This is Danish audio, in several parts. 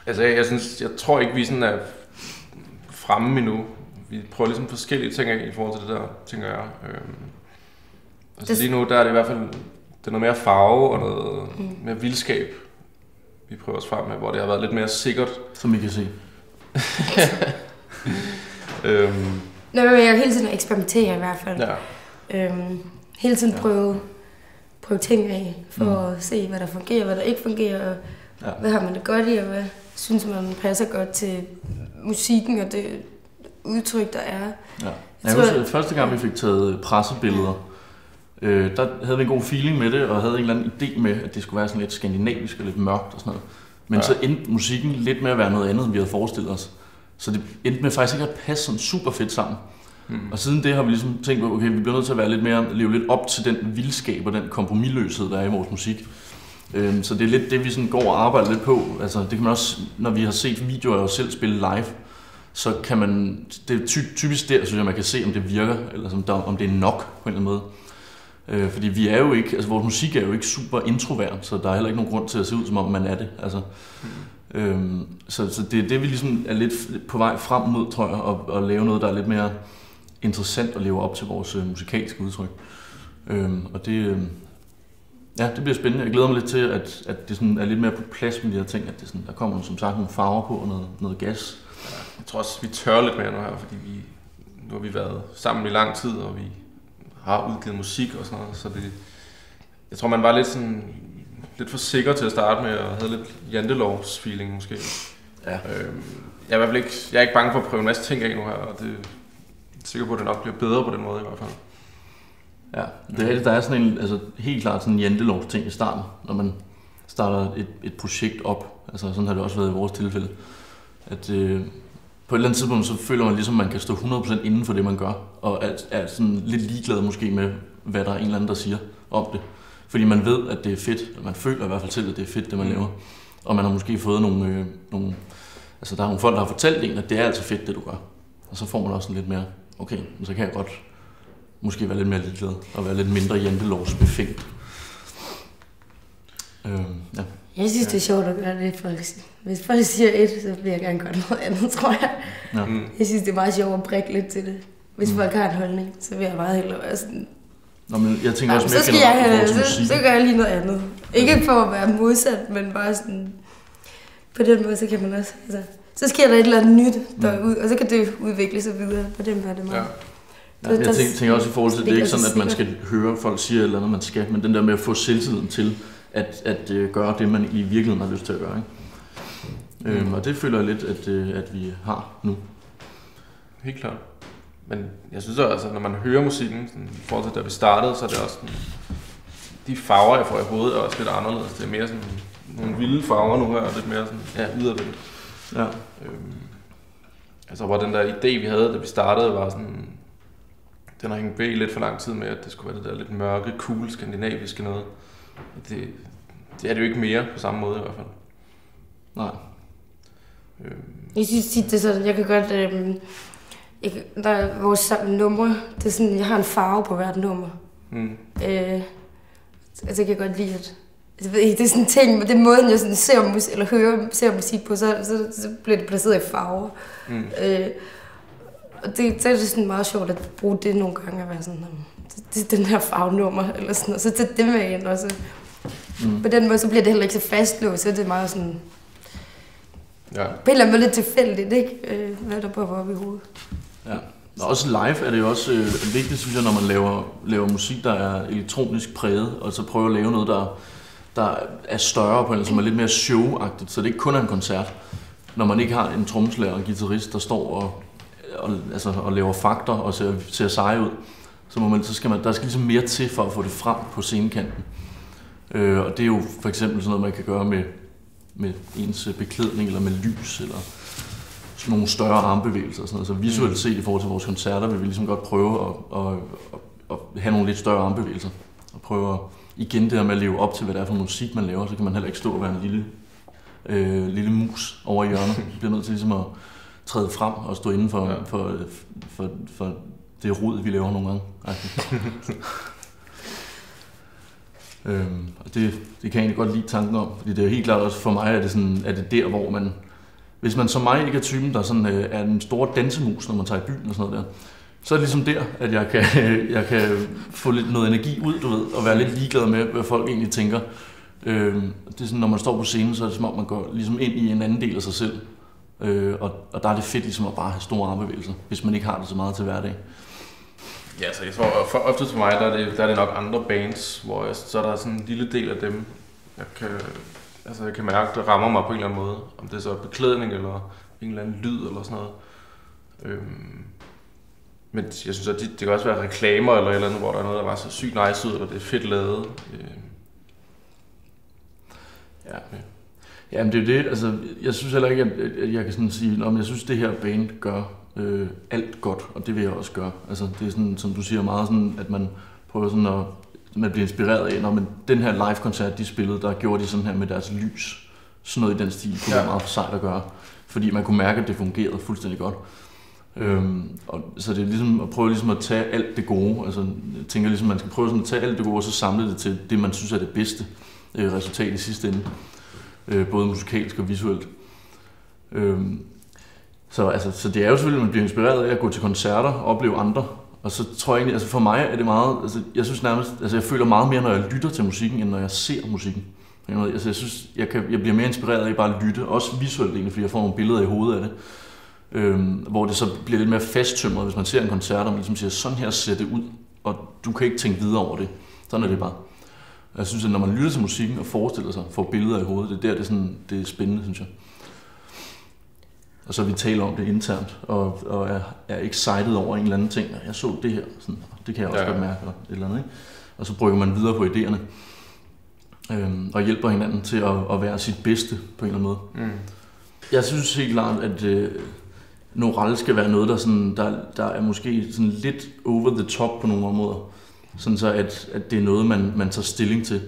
Altså jeg tror ikke, vi sådan er fremme endnu. Vi prøver ligesom forskellige ting af i forhold til det der, tænker jeg. Altså lige nu, der er det i hvert fald, det er noget mere farve og noget mere vildskab, vi prøver os frem med, hvor det har været lidt mere sikkert. Som I kan se. Nå, men jeg hele tiden eksperimenterer i hvert fald. Ja. Hele tiden prøve ting af, for at se, hvad der fungerer, hvad der ikke fungerer, og hvad har man det godt i, og hvad synes man passer godt til musikken og det udtryk, der er. Ja. Jeg husker, første gang vi fik taget pressebilleder, der havde vi en god feeling med det, og havde en eller anden idé med, at det skulle være sådan lidt skandinavisk og lidt mørkt og sådan noget. Men så endte musikken lidt med at være noget andet, end vi havde forestillet os. Så det endte med faktisk ikke at passe sådan super fedt sammen. Og siden det har vi ligesom tænkt, okay, vi bliver nødt til at være lidt mere, leve lidt op til den vildskab og den kompromisløshed, der er i vores musik. Så det er lidt det, vi sådan går og arbejder lidt på. Altså, det kan man også, når vi har set videoer og selv spille live, så kan man, det er typisk der, synes jeg, man kan se, om det virker, eller om det er nok på en eller anden måde. Fordi vi er jo ikke, altså vores musik er jo ikke super introvert, så der er heller ikke nogen grund til at se ud, som om man er det. Altså, så det er det, vi ligesom er lidt på vej frem mod, tror jeg, at lave noget, der er lidt mere interessant at leve op til vores musikalske udtryk. Og det, det bliver spændende. Jeg glæder mig lidt til, at det sådan er lidt mere på plads med de her ting, at det sådan, der kommer som sagt nogle farver på og noget gas. Ja, jeg tror også, vi tør lidt mere nu her, fordi nu har vi været sammen i lang tid, og vi har udgivet musik og sådan noget, så jeg tror, man var lidt for sikker til at starte med, og havde lidt jantelovs-feeling måske. Ja. Jeg er ikke bange for at prøve en masse ting af nu her, og det er sikker på, at det nok bliver bedre på den måde i hvert fald. Ja, der er sådan en, altså helt klart sådan en jantelovs-ting i starten, når man starter et projekt op. Altså sådan har det også været i vores tilfælde. At på et eller andet tidspunkt, så føler man ligesom, at man kan stå 100% inden for det, man gør, og er sådan lidt ligeglad måske med, hvad der er en eller anden, der siger om det. Fordi man ved, at det er fedt, og man føler i hvert fald selv, at det er fedt, det man laver. Og man har måske fået nogle altså der er nogle folk, der har fortalt en, at det er altså fedt, det du gør. Og så får man også lidt mere, okay, så kan jeg godt måske være lidt mere ligeglad, og være lidt mindre jantelovsbefængt. Ja. Jeg synes, det er sjovt at gøre det. Hvis folk siger et, så vil jeg gerne gøre noget andet, tror jeg. Ja. Jeg synes, det er meget sjovt at prikke lidt til det. Hvis folk har en holdning, så vil jeg meget hellere være sådan... Nå, men jeg tænker også mere så gør jeg lige noget andet. Ikke for at være modsat, men bare sådan... På den måde, så kan man også... Altså, så sker der et eller andet nyt derude, og så kan det udvikle sig videre. På den måde er det meget... Ja, jeg tænker også i forhold til, det er ikke sådan, at man skal høre folk sige et eller andet, man skal, men den der med at få selvtilliden til at gøre det, man i virkeligheden har lyst til at gøre. Ikke? Og det føler jeg lidt, at vi har nu. Helt klart. Men jeg synes også, altså, når man hører musikken, sådan, i forhold til da vi startede, så er det også sådan, de farver, jeg får i hovedet, er også lidt anderledes. Det er mere sådan nogle vilde farver nu her, og lidt mere sådan, udadvendt. Ja. Altså, hvor den der idé, vi havde, da vi startede, var sådan, den har hængt ved lidt for lang tid med, at det skulle være det der lidt mørke, cool, skandinaviske noget. Det er det jo ikke mere på samme måde i hvert fald. Nej. Jeg synes tit, det er sådan, jeg kan godt... der er vores numre, det er sådan, jeg har en farve på hvert nummer. Altså jeg kan godt lide, at... Jeg ved ikke, det er sådan en ting, men det er måden, jeg sådan ser musik på, så bliver det placeret i farver. Og det er sådan meget sjovt at bruge det nogle gange, at være sådan, det er den her farvenummer, eller sådan noget, så tager det med ind også. På den måde, så bliver det heller ikke så fastlåst, så det er meget sådan... Ja. På en eller anden måde lidt tilfældigt, ikke? Hvad der bare var oppe i hovedet. Ja. Og også live er det jo også vigtigt, synes jeg, når man laver musik, der er elektronisk præget, og så prøver at lave noget, der er større på en, som er lidt mere show-agtigt, så det ikke kun er en koncert. Når man ikke har en trommeslager og en guitarist, der står og laver fakter og ser seje ud, så skal der ligesom mere til for at få det frem på scenekanten. Og det er jo for eksempel sådan noget, man kan gøre med ens beklædning, eller med lys, eller sådan nogle større armbevægelser og sådan noget. Så visuelt set i forhold til vores koncerter, vil vi ligesom godt prøve at have nogle lidt større armbevægelser. Og prøve igen det her med at leve op til, hvad det er for musik, man laver, så kan man heller ikke stå og være en lille mus over i hjørnet. Man bliver nødt til ligesom at træde frem og stå inden for det rod, vi laver nogle gange. Og det kan jeg egentlig godt lide tanken om, fordi det er helt klart også for mig, at det er det der, hvor man Hvis man som mig ikke er typen, der sådan, er en stor dansemus, når man tager i byen og sådan noget der, så er det ligesom der, at jeg kan få lidt noget energi ud, du ved, og være lidt ligeglad med, hvad folk egentlig tænker. Det er sådan, når man står på scenen, så er det som om, man går ligesom ind i en anden del af sig selv. Og der er det fedt ligesom at bare have store armbevægelser, hvis man ikke har det så meget til hverdag. Ja, så jeg tror, ofte for mig, der er det nok andre bands, hvor så er der sådan en lille del af dem, jeg kan mærke, der rammer mig på en eller anden måde. Om det er så beklædning eller en eller anden lyd eller sådan noget. Men jeg synes, at det kan også være reklamer eller et eller andet, hvor der er noget, der var så sygt nice ud, eller det er fedt lavet. Ja. Jamen det er jo det, altså jeg synes heller ikke, at jeg kan sådan sige, om jeg synes, det her band gør alt godt, og det vil jeg også gøre. Altså det er sådan, som du siger, meget sådan, at man prøver sådan at, man bliver inspireret af, når den her live-koncert, de spillede, der gjorde de sådan her med deres lys. Sådan noget i den stil kunne være meget sejt at gøre, fordi man kunne mærke, at det fungerede fuldstændig godt. Og så det er ligesom at prøve ligesom at tage alt det gode, altså jeg tænker ligesom, man skal prøve sådan at tage alt det gode, og så samle det til det, man synes er det bedste resultat i sidste ende. Både musikalsk og visuelt. Så det er jo selvfølgelig, at man bliver inspireret af at gå til koncerter og opleve andre. Og så tror jeg egentlig, altså for mig er det meget, altså jeg synes nærmest, altså jeg føler meget mere, når jeg lytter til musikken, end når jeg ser musikken. Altså jeg synes, jeg bliver mere inspireret af bare at lytte, også visuelt egentlig, fordi jeg får nogle billeder i hovedet af det. Hvor det så bliver lidt mere fasttømret, hvis man ser en koncert, og man ligesom siger, sådan her ser det ud, og du kan ikke tænke videre over det. Sådan er det bare. Jeg synes, at når man lytter til musikken og forestiller sig, får billeder i hovedet, det er der, det er spændende, synes jeg. Og så vi taler om det internt, og er excited over en eller anden ting. Jeg så det her, sådan, det kan jeg også godt mærke, eller et eller andet, ikke? Og så brygger man videre på idéerne, og hjælper hinanden til at være sit bedste på en eller anden måde. Jeg synes helt klart, at NORÉLL skal være noget, der er måske sådan lidt over the top på nogle områder. Sådan så, at det er noget, man tager stilling til.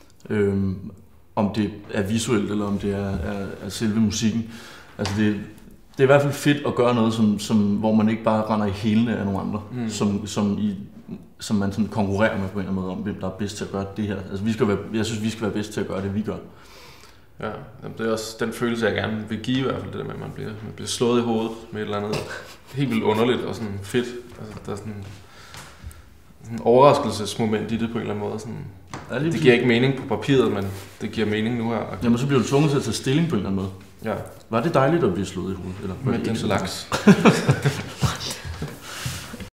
Om det er visuelt, eller om det er selve musikken. Altså det er i hvert fald fedt at gøre noget, hvor man ikke bare render i hælene af nogle andre. Som man sådan konkurrerer med på en eller anden måde om, hvem der er bedst til at gøre det her. Altså jeg synes, vi skal være bedst til at gøre det, vi gør. Ja, det er også den følelse, jeg gerne vil give i hvert fald, det der med, at man bliver slået i hovedet med et eller andet helt vildt underligt og sådan fedt. Altså, der er sådan en overraskelsesmoment i det på en eller anden måde. Sådan, det giver ikke mening på papiret, men det giver mening nu her. Jamen så bliver du tvunget til at tage stilling på en eller anden måde. Ja. Var det dejligt at blive slået i hovedet? Eller med den slags.